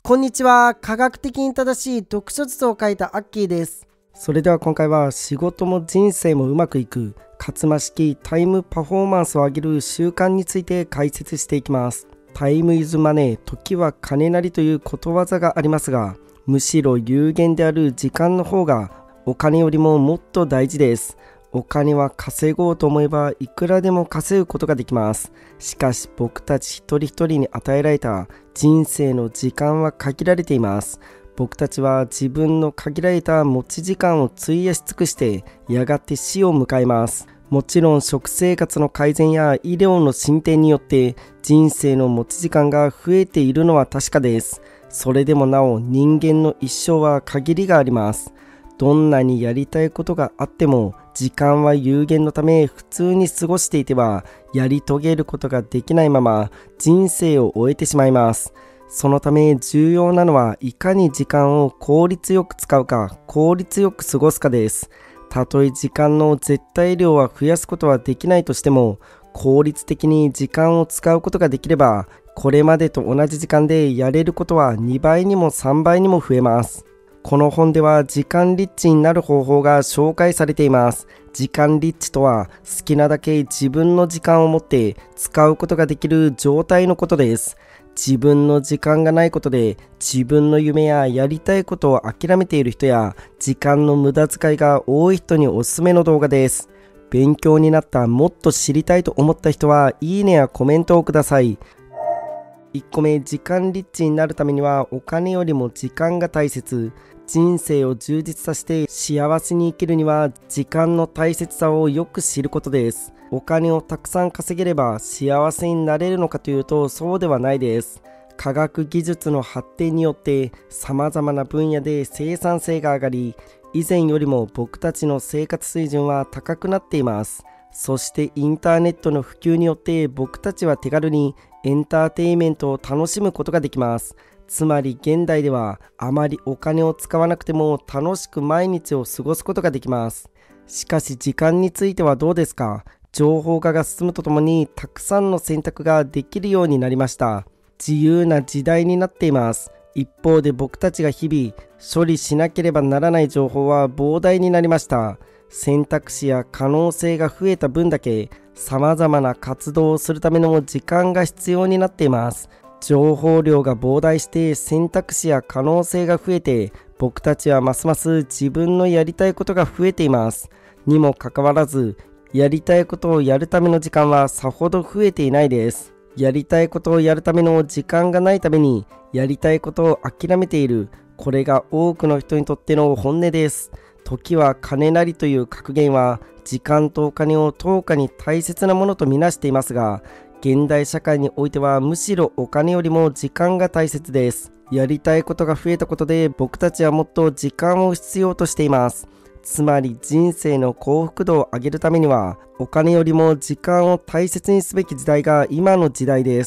こんにちは。科学的に正しい読書術を書いたアッキーです。それでは今回は仕事も人生もうまくいく勝間式タイムパフォーマンスを上げる習慣について解説していきます。タイムイズマネー、時は金なりということわざがありますが、むしろ有限である時間の方がお金よりももっと大事です。お金は稼ごうと思えばいくらでも稼ぐことができます。しかし僕たち一人一人に与えられた人生の時間は限られています。僕たちは自分の限られた持ち時間を費やし尽くしてやがて死を迎えます。もちろん食生活の改善や医療の進展によって人生の持ち時間が増えているのは確かです。それでもなお人間の一生は限りがあります。どんなにやりたいことがあっても時間は有限のため普通に過ごしていてはやり遂げることができないまま人生を終えてしまいます。そのため重要なのはいかに時間を効率よく使うか効率よく過ごすかです。たとえ時間の絶対量は増やすことはできないとしても効率的に時間を使うことができればこれまでと同じ時間でやれることは2倍にも3倍にも増えます。この本では時間リッチになる方法が紹介されています。時間リッチとは好きなだけ自分の時間を持って使うことができる状態のことです。自分の時間がないことで自分の夢ややりたいことを諦めている人や時間の無駄遣いが多い人におすすめの動画です。勉強になった、もっと知りたいと思った人はいいねやコメントをください。1個目、時間リッチになるためにはお金よりも時間が大切。人生を充実させて幸せに生きるには時間の大切さをよく知ることです。お金をたくさん稼げれば幸せになれるのかというとそうではないです。科学技術の発展によって様々な分野で生産性が上がり、以前よりも僕たちの生活水準は高くなっています。そしてインターネットの普及によって僕たちは手軽にエンターテインメントを楽しむことができます。つまり現代ではあまりお金を使わなくても楽しく毎日を過ごすことができます。しかし時間についてはどうですか？情報化が進むとともにたくさんの選択ができるようになりました。自由な時代になっています。一方で僕たちが日々処理しなければならない情報は膨大になりました。選択肢や可能性が増えた分だけ様々な活動をするための時間が必要になっています。情報量が膨大して選択肢や可能性が増えて僕たちはますます自分のやりたいことが増えています。にもかかわらずやりたいことをやるための時間はさほど増えていないです。やりたいことをやるための時間がないためにやりたいことを諦めている。これが多くの人にとっての本音です。時は金なりという格言は時間とお金を等価に大切なものとみなしていますが、現代社会においてはむしろお金よりも時間が大切です。やりたいことが増えたことで僕たちはもっと時間を必要としています。つまり人生の幸福度を上げるためにはお金よりも時間を大切にすべき時代が今の時代です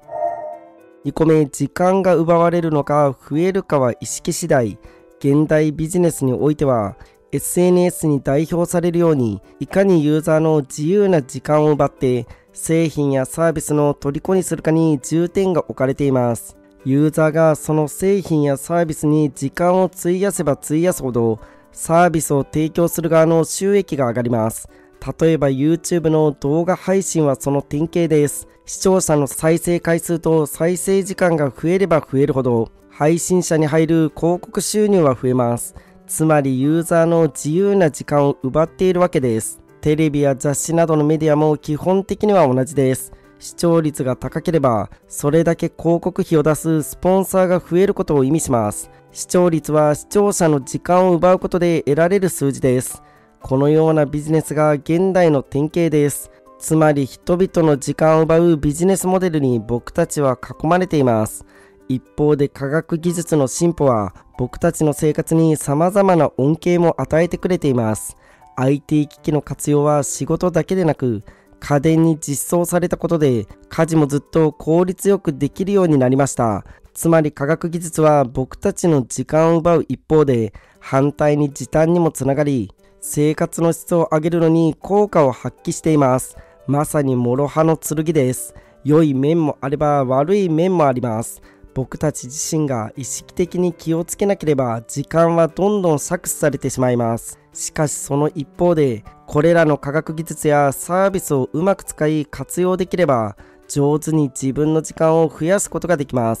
。2個目、時間が奪われるのか増えるかは意識次第。現代ビジネスにおいては SNS に代表されるようにいかにユーザーの自由な時間を奪って製品やサービスの虜にするかに重点が置かれています。ユーザーがその製品やサービスに時間を費やせば費やすほどサービスを提供する側の収益が上がります。例えば YouTube の動画配信はその典型です。視聴者の再生回数と再生時間が増えれば増えるほど配信者に入る広告収入は増えます。つまりユーザーの自由な時間を奪っているわけです。テレビや雑誌などのメディアも基本的には同じです。視聴率が高ければそれだけ広告費を出すスポンサーが増えることを意味します。視聴率は視聴者の時間を奪うことで得られる数字です。このようなビジネスが現代の典型です。つまり人々の時間を奪うビジネスモデルに僕たちは囲まれています。一方で科学技術の進歩は僕たちの生活に様々な恩恵も与えてくれています。IT 機器の活用は仕事だけでなく家電に実装されたことで家事もずっと効率よくできるようになりました。つまり科学技術は僕たちの時間を奪う一方で反対に時短にもつながり生活の質を上げるのに効果を発揮しています。まさに諸刃の剣です。良い面もあれば悪い面もあります。 僕たち自身が意識的に気をつけなければ時間はどんどん搾取されてしまいます。しかしその一方で、これらの科学技術やサービスをうまく使い活用できれば、上手に自分の時間を増やすことができます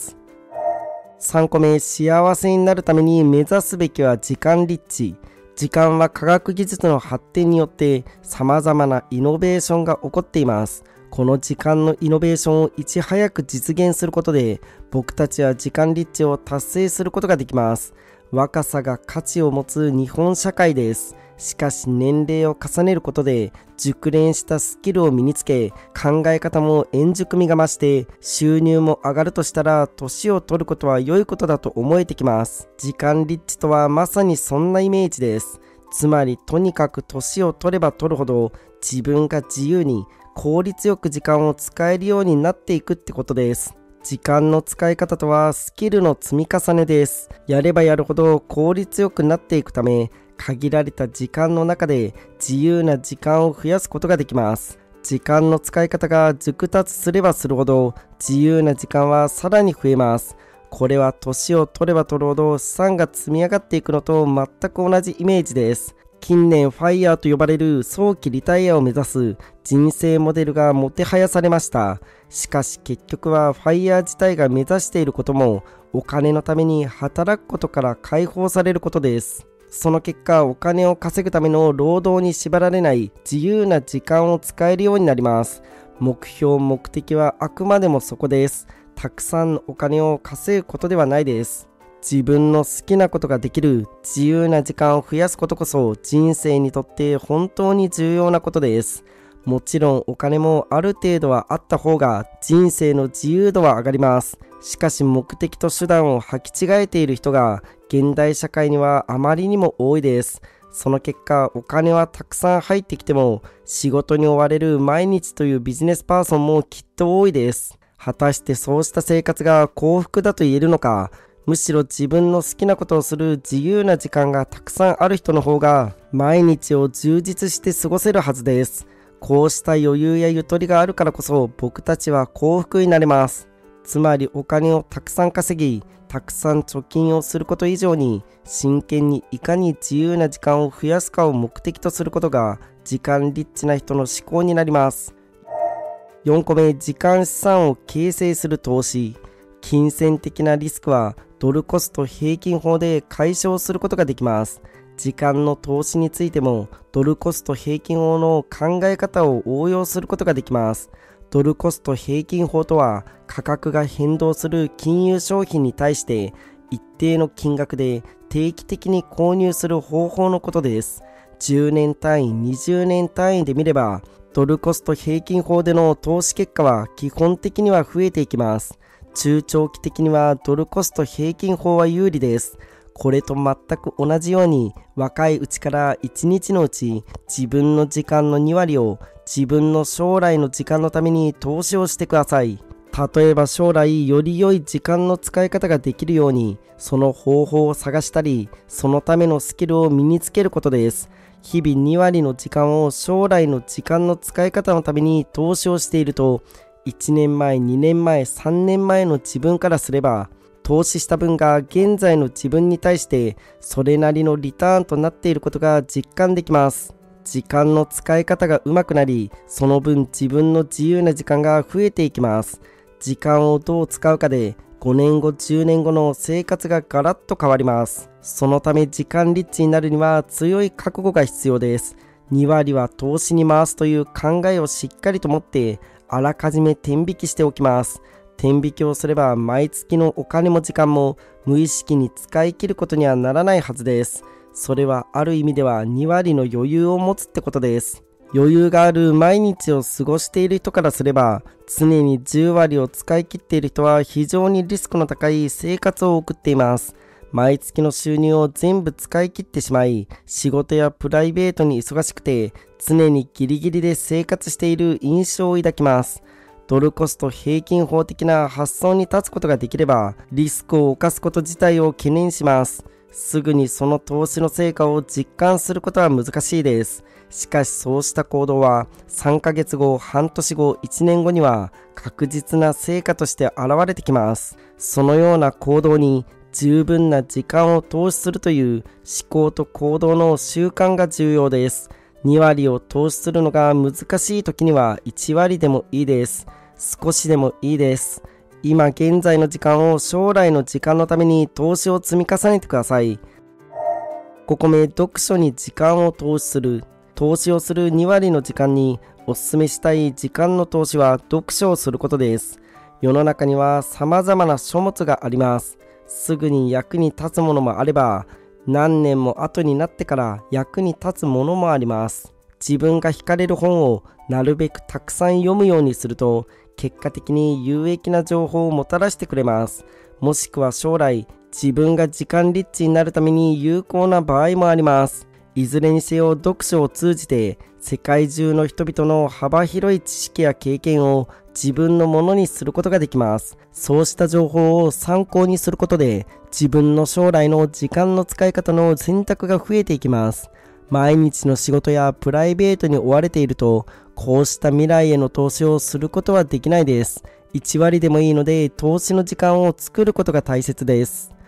。3個目、幸せになるために目指すべきは時間立地。時間は科学技術の発展によって様々なイノベーションが起こっています。この時間のイノベーションをいち早く実現することで、僕たちは時間立地を達成することができます。若さが価値を持つ日本社会です。しかし年齢を重ねることで熟練したスキルを身につけ、考え方も円熟味が増して収入も上がるとしたら、年を取ることは良いことだと思えてきます。時間立地とはまさにそんなイメージです。つまりとにかく年を取れば取るほど自分が自由に効率よく時間を使えるようになっていくってことです。時間の使い方とはスキルの積み重ねです。やればやるほど効率よくなっていくため、限られた時間の中で自由な時間を増やすことができます。時間の使い方が熟達すればするほど自由な時間はさらに増えます。これは年を取れば取るほど資産が積み上がっていくのと全く同じイメージです。近年ファイヤーと呼ばれる早期リタイアを目指す人生モデルがもてはやされました。しかし結局はファイヤー自体が目指していることも、お金のために働くことから解放されることです。その結果、お金を稼ぐための労働に縛られない自由な時間を使えるようになります。目標目的はあくまでもそこです。たくさんのお金を稼ぐことではないです。自分の好きなことができる自由な時間を増やすことこそ人生にとって本当に重要なことです。もちろんお金もある程度はあった方が人生の自由度は上がります。しかし目的と手段を履き違えている人が現代社会にはあまりにも多いです。その結果、お金はたくさん入ってきても仕事に追われる毎日というビジネスパーソンもきっと多いです。果たしてそうした生活が幸福だと言えるのか。むしろ自分の好きなことをする自由な時間がたくさんある人の方が毎日を充実して過ごせるはずです。こうした余裕やゆとりがあるからこそ僕たちは幸福になれます。つまりお金をたくさん稼ぎ、たくさん貯金をすること以上に真剣にいかに自由な時間を増やすかを目的とすることが時間リッチな人の思考になります。4個目、時間資産を形成する投資。金銭的なリスクはドルコスト平均法で解消することができます。時間の投資についてもドルコスト平均法の考え方を応用することができます。ドルコスト平均法とは価格が変動する金融商品に対して一定の金額で定期的に購入する方法のことです。10年単位、20年単位で見ればドルコスト平均法での投資結果は基本的には増えていきます。中長期的にはドルコスト平均法は有利です。これと全く同じように若いうちから1日のうち自分の時間の2割を自分の将来の時間のために投資をしてください。例えば将来より良い時間の使い方ができるようにその方法を探したり、そのためのスキルを身につけることです。日々2割の時間を将来の時間の使い方のために投資をしていると、1年前、2年前、3年前の自分からすれば、投資した分が現在の自分に対してそれなりのリターンとなっていることが実感できます。時間の使い方が上手くなり、その分自分の自由な時間が増えていきます。時間をどう使うかで5年後、10年後の生活がガラッと変わります。そのため時間リッチになるには強い覚悟が必要です。2割は投資に回すという考えをしっかりと持ってあらかじめ天引きしておきます。天引きをすれば毎月のお金も時間も無意識に使い切ることにはならないはずです。それはある意味では2割の余裕を持つってことです。余裕がある毎日を過ごしている人からすれば、常に10割を使い切っている人は非常にリスクの高い生活を送っています。毎月の収入を全部使い切ってしまい、仕事やプライベートに忙しくて常にギリギリで生活している印象を抱きます。ドルコスト平均法的な発想に立つことができれば、リスクを冒すこと自体を懸念します。すぐにその投資の成果を実感することは難しいです。 しかしそうした行動は3ヶ月後、半年後、1年後には確実な成果として現れてきます。そのような行動に十分な時間を投資するという思考と行動の習慣が重要です。2割を投資するのが難しい時には1割でもいいです。少しでもいいです。今現在の時間を将来の時間のために投資を積み重ねてください。5個目、読書に時間を投資する。投資をする2割の時間におすすめしたい時間の投資は読書をすることです。世の中には様々な書物があります。すぐに役に立つものもあれば、何年も後になってから役に立つものもあります。自分が惹かれる本をなるべくたくさん読むようにすると、結果的に有益な情報をもたらしてくれます。もしくは将来、自分が時間リッチになるために有効な場合もあります。いずれにせよ読書を通じて世界中の人々の幅広い知識や経験を自分のものにすることができます。そうした情報を参考にすることで自分の将来の時間の使い方の選択が増えていきます。毎日の仕事やプライベートに追われていると、こうした未来への投資をすることはできないです。1割でもいいので投資の時間を作ることが大切です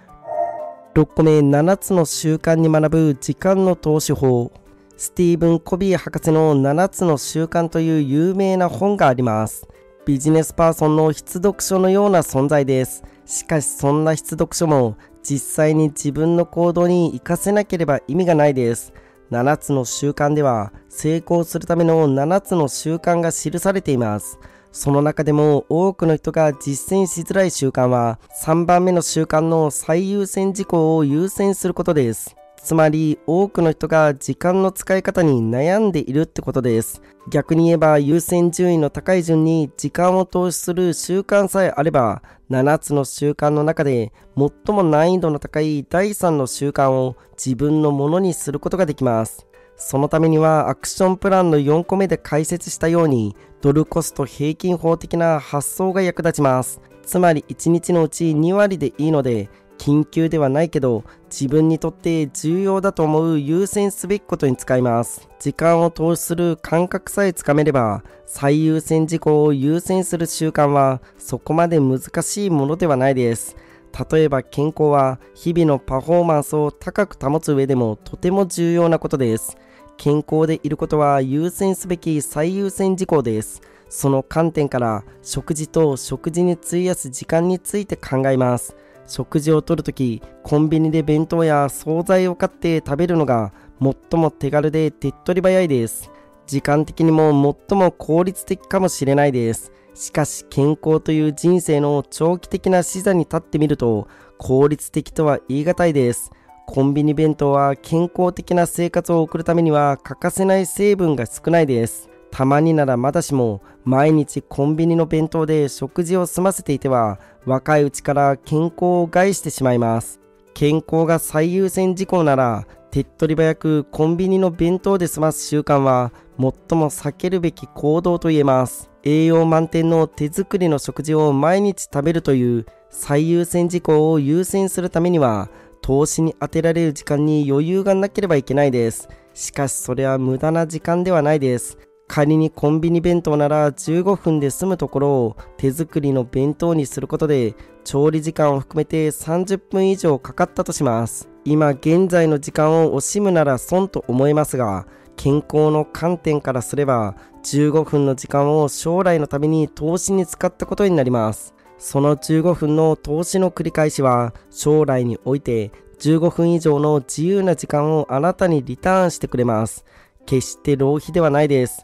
。6個目、7つの習慣に学ぶ時間の投資法。スティーブン・コビー博士の7つの習慣という有名な本があります。ビジネスパーソンの必読書のような存在です。しかしそんな必読書も実際に自分の行動に活かせなければ意味がないです。7つの習慣では成功するための7つの習慣が記されています。その中でも多くの人が実践しづらい習慣は3番目の習慣の最優先事項を優先することです。つまり多くの人が時間の使い方に悩んでいるってことです。逆に言えば優先順位の高い順に時間を投資する習慣さえあれば7つの習慣の中で最も難易度の高い第3の習慣を自分のものにすることができます。そのためにはアクションプランの4個目で解説したようにドルコスト平均法的な発想が役立ちます。つまり1日のうち2割でいいので緊急ではないけど自分にとって重要だと思う優先すべきことに使います。時間を投資する感覚さえつかめれば最優先事項を優先する習慣はそこまで難しいものではないです。例えば健康は日々のパフォーマンスを高く保つ上でもとても重要なことです。健康でいることは優先すべき最優先事項です。その観点から食事と食事に費やす時間について考えます。食事をとるとき、コンビニで弁当や惣菜を買って食べるのが最も手軽で手っ取り早いです。時間的にも最も効率的かもしれないです。しかし健康という人生の長期的な視座に立ってみると効率的とは言い難いです。コンビニ弁当は健康的な生活を送るためには欠かせない成分が少ないです。たまにならまだしも毎日コンビニの弁当で食事を済ませていては若いうちから健康を害してしまいます。健康が最優先事項なら手っ取り早くコンビニの弁当で済ます習慣は最も避けるべき行動と言えます。栄養満点の手作りの食事を毎日食べるという最優先事項を優先するためには投資に当てられる時間に余裕がなければいけないです。しかしそれは無駄な時間ではないです。仮にコンビニ弁当なら15分で済むところを手作りの弁当にすることで調理時間を含めて30分以上かかったとします。今現在の時間を惜しむなら損と思えますが、健康の観点からすれば15分の時間を将来のために投資に使ったことになります。その15分の投資の繰り返しは将来において15分以上の自由な時間をあなたにリターンしてくれます。決して浪費ではないです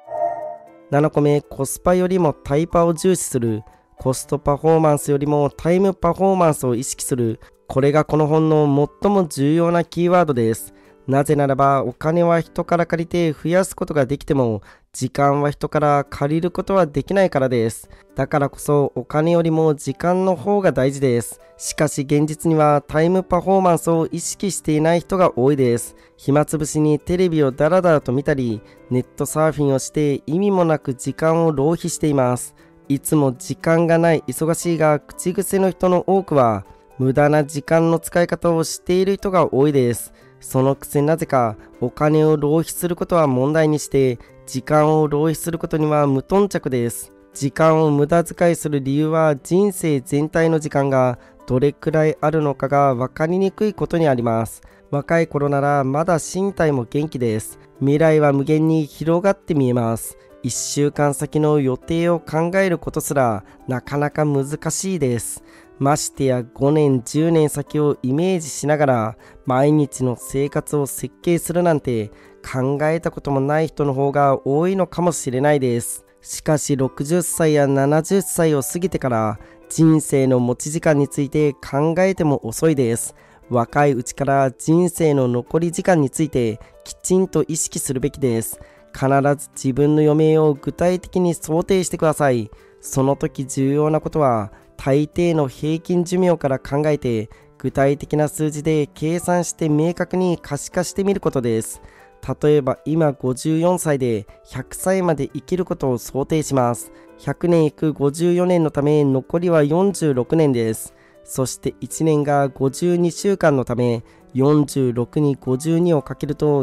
。7個目、コスパよりもタイパを重視する。コストパフォーマンスよりもタイムパフォーマンスを意識する。これがこの本の最も重要なキーワードです。なぜならばお金は人から借りて増やすことができても時間は人から借りることはできないからです。だからこそお金よりも時間の方が大事です。しかし現実にはタイムパフォーマンスを意識していない人が多いです。暇つぶしにテレビをダラダラと見たりネットサーフィンをして意味もなく時間を浪費しています。いつも時間がない忙しいが口癖の人の多くは無駄な時間の使い方をしている人が多いです。 そのくせなぜかお金を浪費することは問題にして、時間を浪費することには無頓着です。時間を無駄遣いする理由は、人生全体の時間がどれくらいあるのかが分かりにくいことにあります。若い頃ならまだ身体も元気です。未来は無限に広がって見えます。1週間先の予定を考えることすらなかなか難しいです。ましてや5年10年先をイメージしながら毎日の生活を設計するなんて、考えたこともない人の方が多いのかもしれないです。しかし60歳や70歳を過ぎてから人生の持ち時間について考えても遅いです。若いうちから人生の残り時間についてきちんと意識するべきです。必ず自分の余命を具体的に想定してください。その時重要なことは、大抵の平均寿命から考えて具体的な数字で計算して明確に可視化してみることです。例えば今54歳で100歳まで生きることを想定します。100年いく54年のため残りは46年です。そして1年が52週間のため46に52をかけると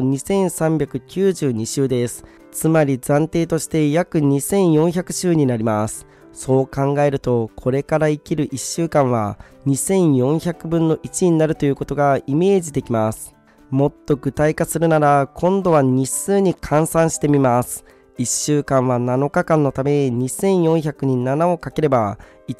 2392週です。つまり暫定として約2400週になります。そう考えると、これから生きる1週間は2400分の1になるということがイメージできます。もっと具体化するなら、今度は日数に換算してみます。1週間は7日間のため2400に7をかければ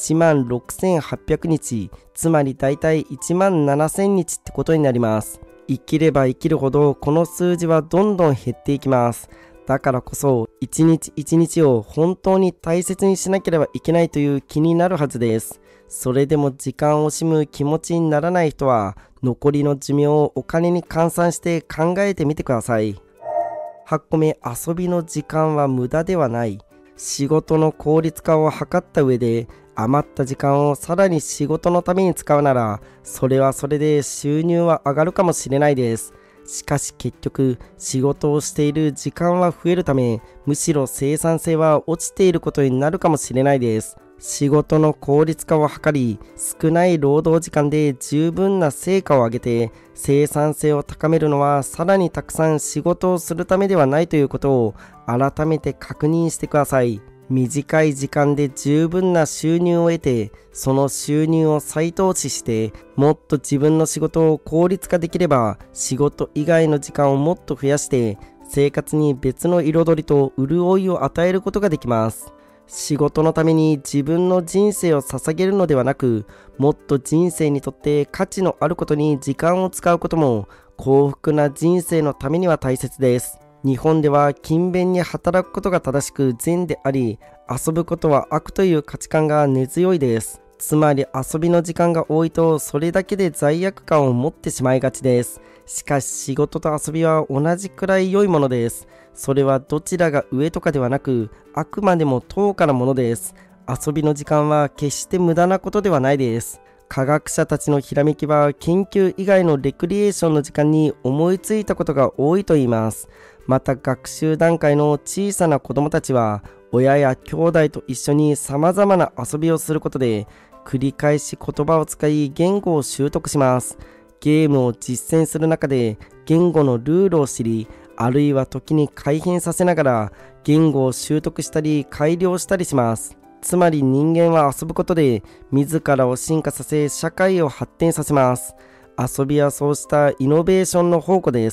16800日、つまりだいたい17000日ってことになります。生きれば生きるほどこの数字はどんどん減っていきます。だからこそ一日一日を本当に大切にしなければいけないという気になるはずです。それでも時間を惜しむ気持ちにならない人は、残りの寿命をお金に換算して考えてみてください。8個目、遊びの時間は無駄ではない。仕事の効率化を図った上で、余った時間をさらに仕事のために使うなら、それはそれで収入は上がるかもしれないです。しかし結局、仕事をしている時間は増えるため、むしろ生産性は落ちていることになるかもしれないです。仕事の効率化を図り、少ない労働時間で十分な成果を上げて生産性を高めるのは、さらにたくさん仕事をするためではないということを改めて確認してください。短い時間で十分な収入を得て、その収入を再投資してもっと自分の仕事を効率化できれば、仕事以外の時間をもっと増やして生活に別の彩りと潤いを与えることができます。仕事のために自分の人生を捧げるのではなく、もっと人生にとって価値のあることに時間を使うことも幸福な人生のためには大切です。日本では勤勉に働くことが正しく善であり、遊ぶことは悪という価値観が根強いです。つまり遊びの時間が多いと、それだけで罪悪感を持ってしまいがちです。しかし仕事と遊びは同じくらい良いものです。それはどちらが上とかではなく、あくまでも等価なものです。遊びの時間は決して無駄なことではないです。科学者たちのひらめきは研究以外のレクリエーションの時間に思いついたことが多いと言います。また学習段階の小さな子供たちは、親や兄弟と一緒に様々な遊びをすることで、繰り返し言葉を使い言語を習得します。ゲームを実践する中で言語のルールを知り、あるいは時に改変させながら言語を習得したり改良したりします。つまり人間は遊ぶことで自らを進化させ、社会を発展させます。遊びはそうしたイノベーションの宝庫です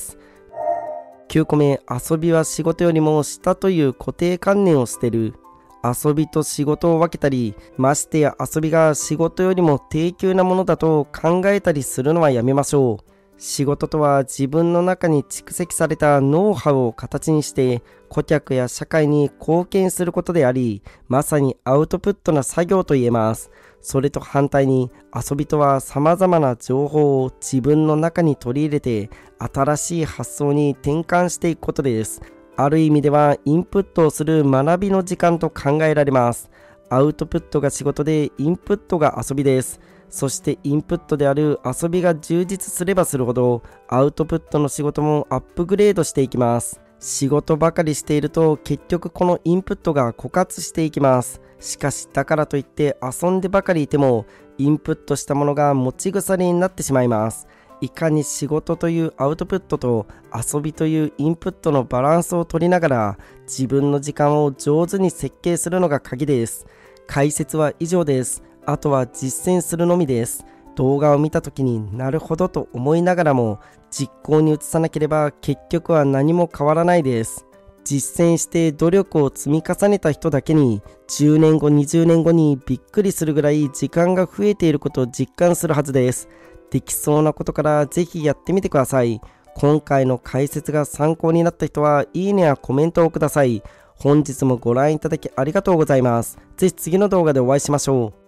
。9個目、遊びは仕事よりも下という固定観念を捨てる。遊びと仕事を分けたり、ましてや遊びが仕事よりも低級なものだと考えたりするのはやめましょう。仕事とは自分の中に蓄積されたノウハウを形にして顧客や社会に貢献することであり、まさにアウトプットな作業と言えます。それと反対に遊びとは様々な情報を自分の中に取り入れて新しい発想に転換していくことです。ある意味ではインプットをする学びの時間と考えられます。アウトプットが仕事でインプットが遊びです。そしてインプットである遊びが充実すればするほどアウトプットの仕事もアップグレードしていきます。仕事ばかりしていると結局このインプットが枯渇していきます。しかしだからといって遊んでばかりいてもインプットしたものが持ち腐れになってしまいます。 いかに仕事というアウトプットと遊びというインプットのバランスを取りながら自分の時間を上手に設計するのが鍵です。解説は以上です。あとは実践するのみです。動画を見た時になるほどと思いながらも実行に移さなければ結局は何も変わらないです。実践して努力を積み重ねた人だけに10年後20年後にびっくりするぐらい時間が増えていることを実感するはずです。できそうなことからぜひやってみてください。今回の解説が参考になった人はいいねやコメントをください。本日もご覧いただきありがとうございます。ぜひ次の動画でお会いしましょう。